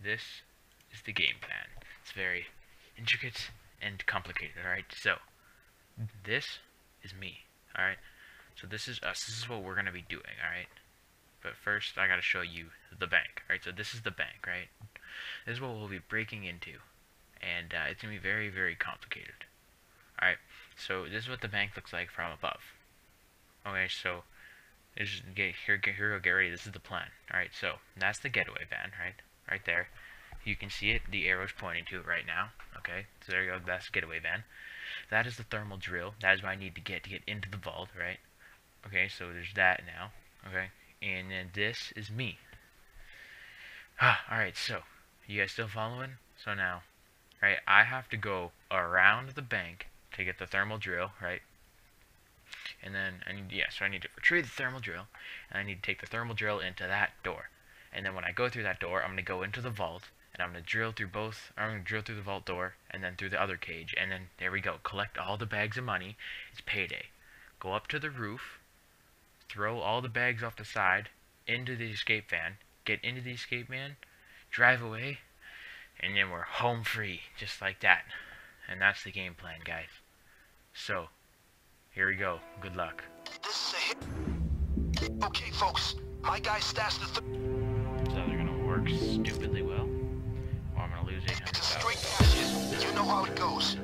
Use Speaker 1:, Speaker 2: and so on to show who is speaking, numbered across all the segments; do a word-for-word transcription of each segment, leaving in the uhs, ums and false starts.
Speaker 1: this is the game plan. It's very intricate and complicated, alright? So, this is me, alright? So this is us. This is what we're going to be doing, alright? But first, I got to show you the bank, alright? So this is the bank, right? This is what we'll be breaking into. And uh, it's going to be very, very complicated. Alright, so this is what the bank looks like from above. Okay, so is get here, get here, get ready. This is the plan. All right, so that's the getaway van, right, right there. You can see it. The arrow's pointing to it right now. Okay, so there you go. That's the getaway van. That is the thermal drill. That is what I need to get to get into the vault, right? Okay, so there's that now. Okay, and then this is me. Ah, all right. So you guys still following? So now, right, I have to go around the bank to get the thermal drill, right? And then I need, yeah, so I need to retrieve the thermal drill, and I need to take the thermal drill into that door. And then when I go through that door, I'm going to go into the vault, and I'm going to drill through both, I'm going to drill through the vault door, and then through the other cage, and then there we go. Collect all the bags of money. It's payday. Go up to the roof, throw all the bags off the side, into the escape van, get into the escape van, drive away, and then we're home free, just like that. And that's the game plan, guys. So, here we go. Good luck.
Speaker 2: This is a hit. Okay, folks. My guy stashed the. Th
Speaker 1: It's either gonna work stupidly well, or I'm gonna lose eight hundred
Speaker 2: it's a
Speaker 1: thousand.
Speaker 2: straight cash. You know how it goes.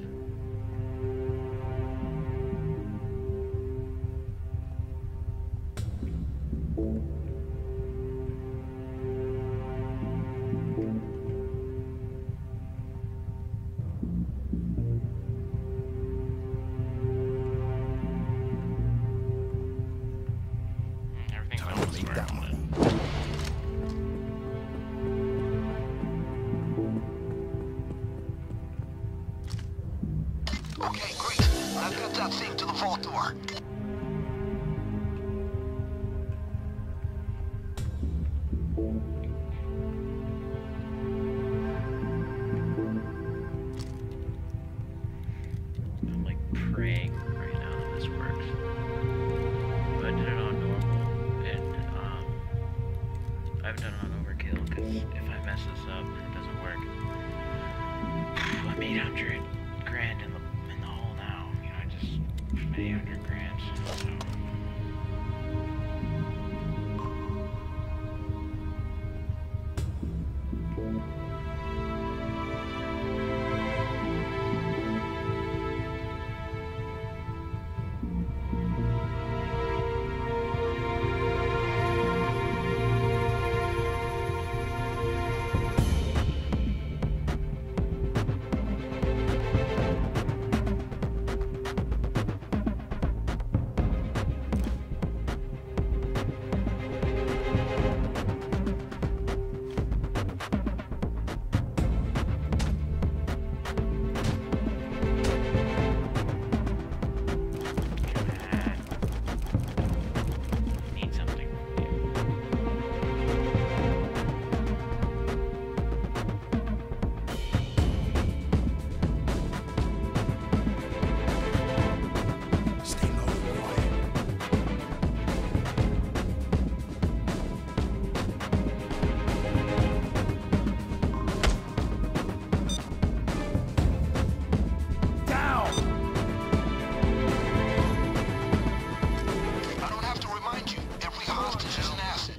Speaker 1: Everything's
Speaker 3: Time to
Speaker 1: almost
Speaker 3: make
Speaker 1: working.
Speaker 3: that money.
Speaker 2: Okay, great. I've got that thing to the vault door.
Speaker 1: I'm like praying right now that this works. But I did it on normal, and um, I haven't done it on overkill, because if I mess this up and it doesn't work, I'm eight hundred grand in the in the hole now. You know, I just made eight hundred grand. So. Need something from you.
Speaker 3: Stay low and quiet. Down!
Speaker 2: I don't have to remind you. Every hostage is an asset.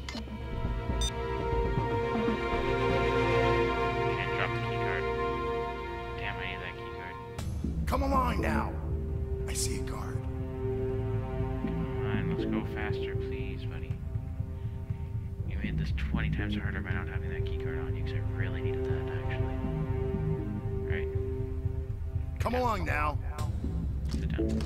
Speaker 1: Can't drop the keycard. Damn, I need that keycard.
Speaker 3: Come along now. I see a guard.
Speaker 1: Come on, let's go faster, please, buddy. You made this twenty times harder by not having that keycard on you, because I really needed that, actually. Right,
Speaker 3: Come along now.
Speaker 1: sit down.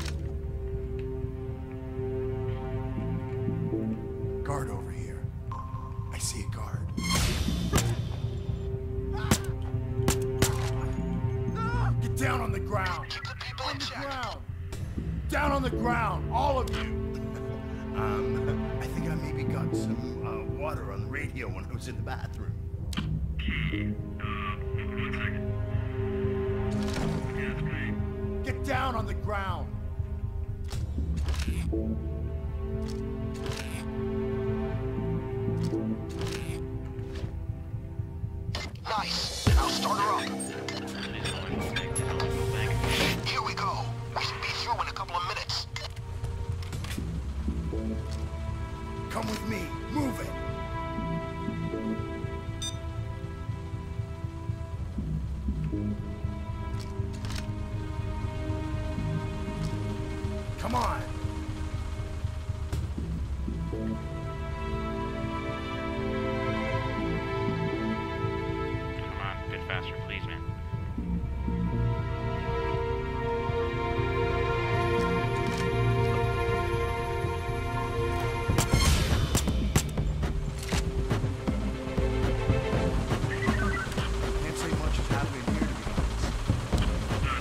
Speaker 3: Guard over here. I see a guard. Get down on the ground.
Speaker 2: Keep the people
Speaker 3: On
Speaker 2: in
Speaker 3: the
Speaker 2: check.
Speaker 3: ground. Down on the ground, all of you. um, I think I maybe got some uh, water on the radio when I was in the bathroom. Get down on the ground. Come on.
Speaker 1: Come on, a bit faster, please, man.
Speaker 3: Can't say much is happening here, to be honest.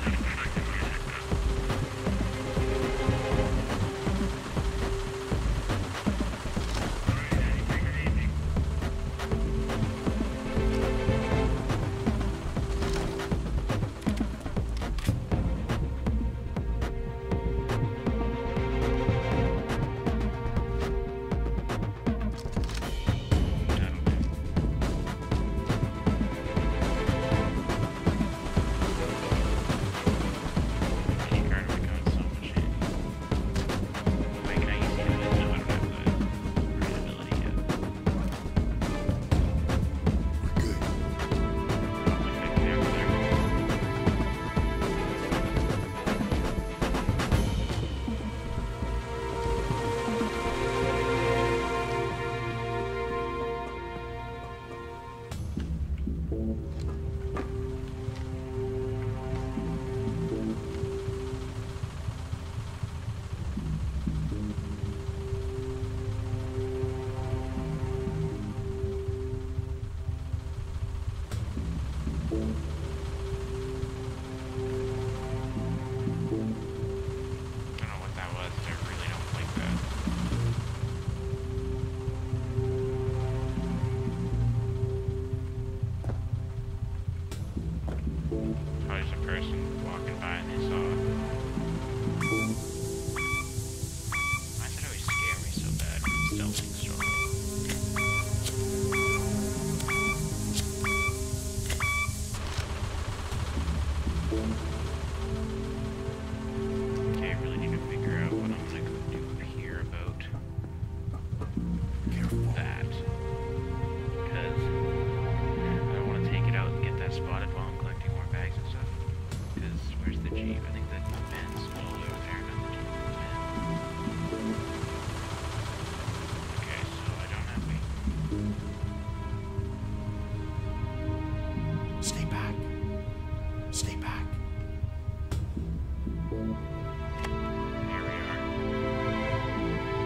Speaker 1: I don't know what that was. I really don't like that. Probably just a person walking by and they saw it. Why does it always scare me so bad when I'm stealthing so Okay, I really need to figure out what I'm gonna go do here about
Speaker 3: Careful.
Speaker 1: that. Because I don't want to take it out and get that spotted while I'm collecting more bags and stuff. Because where's the Jeep? I think the van's all over there, not the Jeep. Okay, so I don't have me.
Speaker 3: Stay back. Stay back.
Speaker 1: Here we are.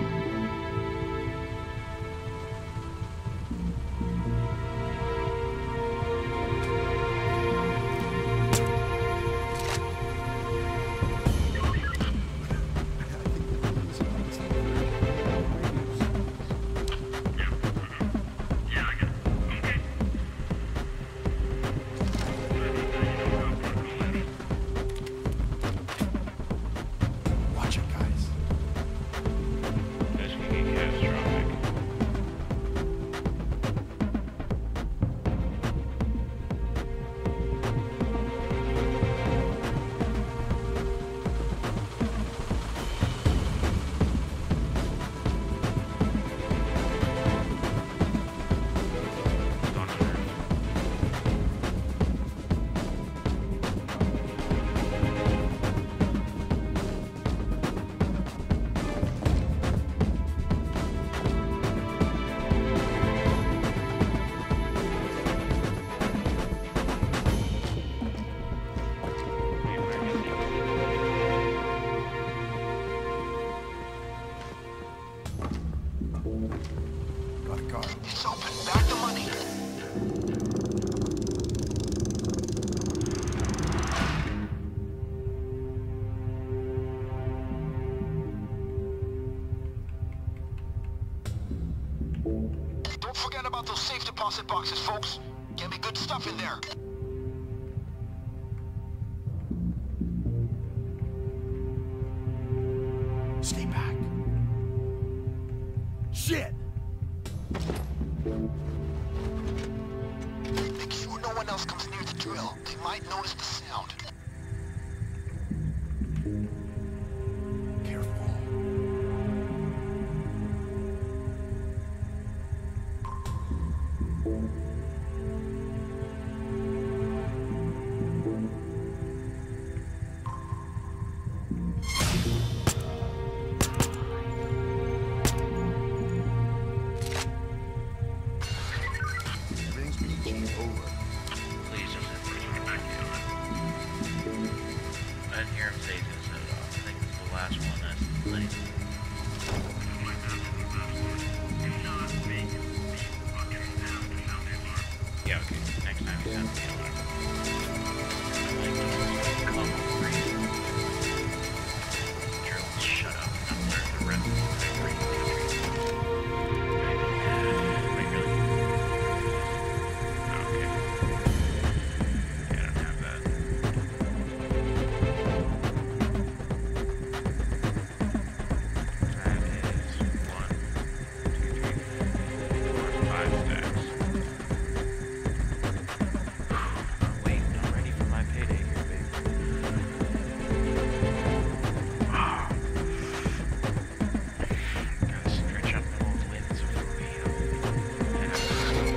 Speaker 3: Watch it, guys.
Speaker 1: This could get catastrophic. What's going on there? Wait, where is he?
Speaker 3: Got a car.
Speaker 2: It's open. Back the money. Don't forget about those safe deposit boxes, folks. Get me good stuff in there.
Speaker 3: Stay back. Shit!
Speaker 2: Make sure no one else comes near the drill. They might notice the sound.
Speaker 3: Careful.
Speaker 1: didn't hear him say he's gonna set it off. I think this is the last one that's late. Yeah, okay. Next time he sends the alarm. Come free. Drill, shut up and learn the rest of the free country. Wait, really? Oh, okay. Yeah, I don't have that. That is one, two, three, four, five stacks. I'm waiting already for my payday here, baby. Gotta stretch up those limbs before we uh, head out.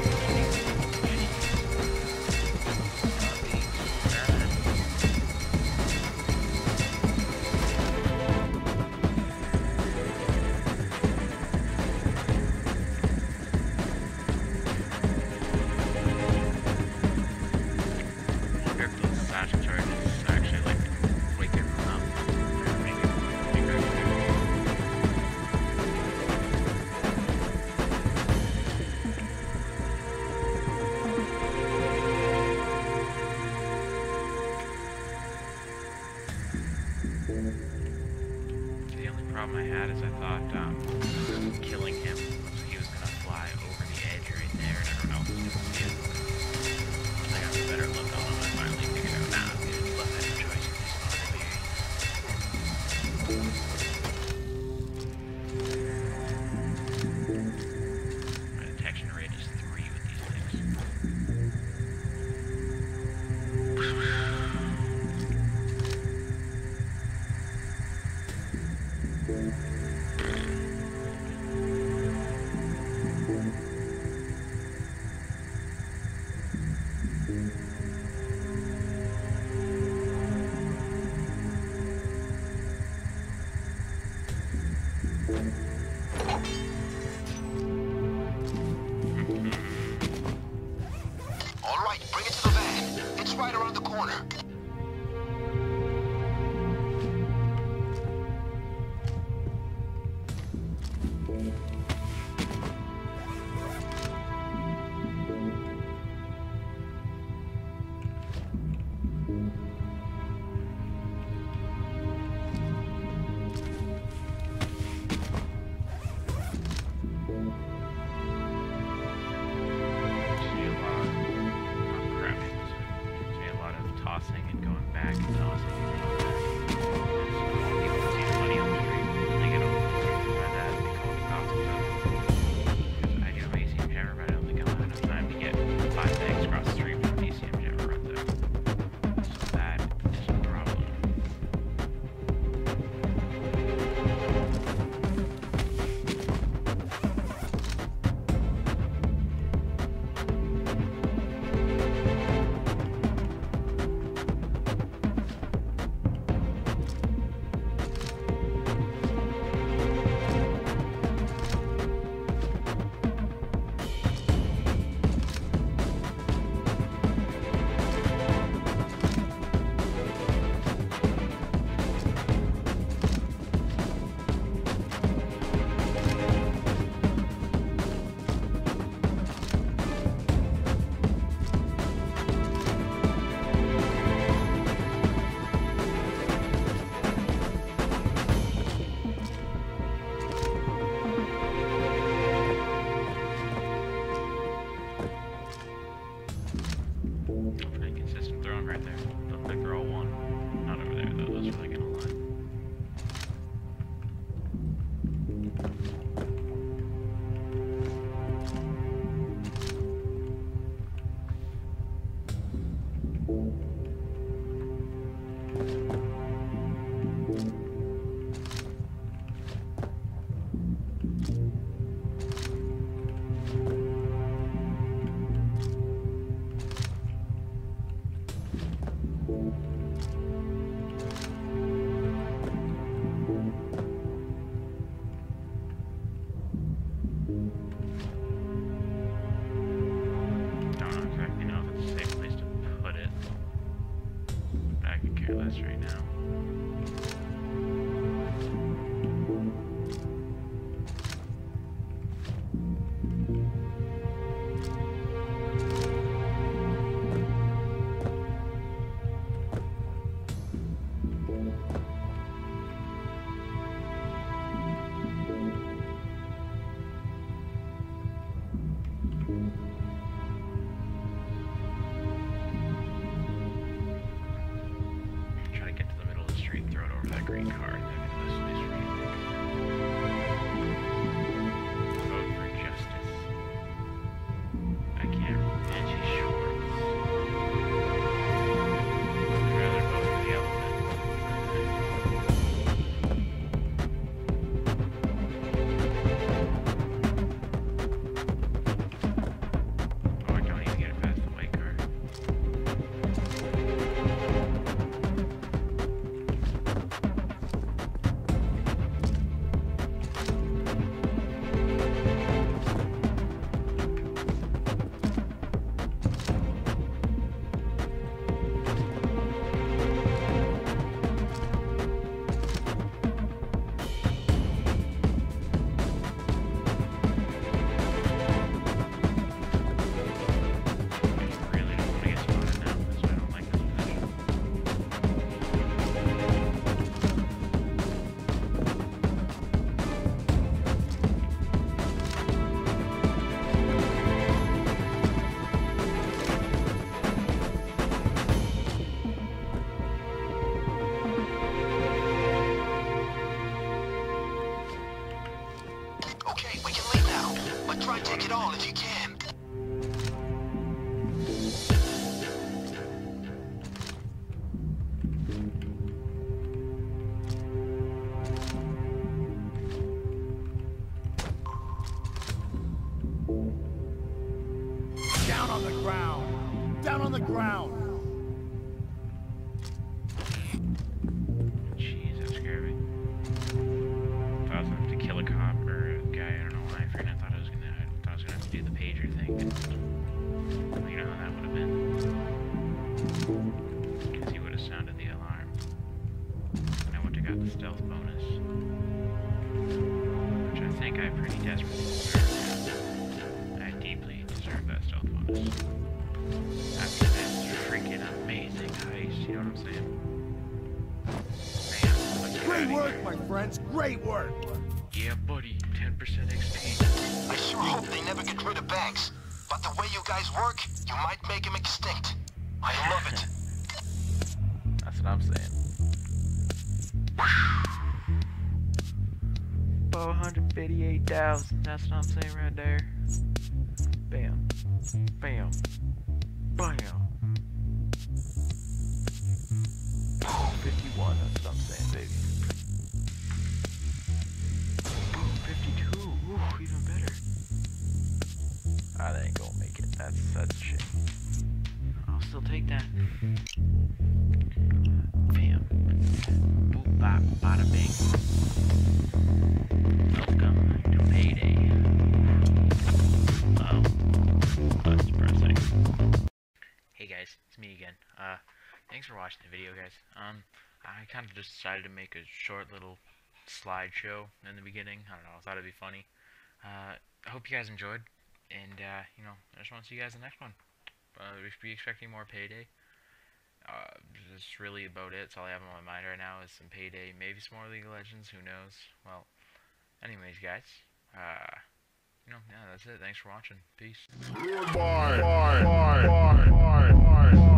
Speaker 1: I wonder if those satchel charges actually like wake everyone up. Or make it make it The only problem I had is I thought um, killing him, he was gonna fly over the edge right there and everyone else was gonna see it. Once I got a better look on him, I finally figured out, nah, dude, left had no choice. My detection rate is three with these things.
Speaker 2: All right, bring it to the van. It's right around the corner.
Speaker 1: See a lot. Oh crap. See a lot of tossing and going back and tossing and going back. People see money on the street. They get overlooked by that. They call it cops and stuff. Because I do have A C M jammer, but I don't think I'll have enough time to get five bags across the street when the A C M jammer runs out. So that is a problem. Pretty consistent throwing right there. Looked like they're all one. Not over there though, that's really gonna lie. Don't exactly know if it's a safe place to put it. Back in care less right now. Try to get to the middle of the street, throw it over that green car. That'd be the best place for me. Vote for justice. I can't. Angie Schwartz. I'd rather vote for the elephant. Oh, I don't even get it past the white car. I really don't want to get spotted now, so I don't like this position.
Speaker 2: Okay, we can leave now, but try to take it all if you can.
Speaker 3: Down on the ground! Down on the ground!
Speaker 1: Jeez, that scared me. Thought I was gonna have to kill a cop or a guy, I don't know why. I forgot. I thought I was gonna, I thought I was gonna have to do the pager thing. Well, you know how that would have been. Because he would have sounded the alarm. And I would have got the stealth bonus. Which I think I pretty desperately deserve. I deeply deserve that stealth bonus. After this freaking amazing heist, you know what I'm saying? Man, let's get
Speaker 3: Great
Speaker 1: outta
Speaker 3: work,
Speaker 1: here.
Speaker 3: my friends! Great work!
Speaker 1: Yeah, buddy, ten percent X P.
Speaker 2: I sure hope they never get rid of Banks. But the way you guys work, you might make him extinct. I love it.
Speaker 1: That's what I'm saying. four hundred fifty-eight thousand, that's what I'm saying right there. Bam. Bam. Bam. fifty-one, that's what I'm saying, baby. fifty-two, ooh, even better. Ah, that ain't gonna make it. That's, that's a shame. I'll still take that. Bam. Boop, bop, bada bing. Welcome to payday. Oh, that's depressing. Hey guys, it's me again. Uh, thanks for watching the video, guys. Um, I kind of just decided to make a short little slideshow in the beginning. I don't know, I thought it'd be funny. Uh, I hope you guys enjoyed, and uh, you know, I just want to see you guys in the next one. Uh, we should be expecting more Payday. Uh, that's really about it. That's all I have on my mind right now is some Payday, maybe some more League of Legends, who knows. Well, anyways, guys, uh, you know, yeah, that's it. Thanks for watching. Peace.
Speaker 4: Goodbye. Bye. Bye. Bye. Bye. Bye.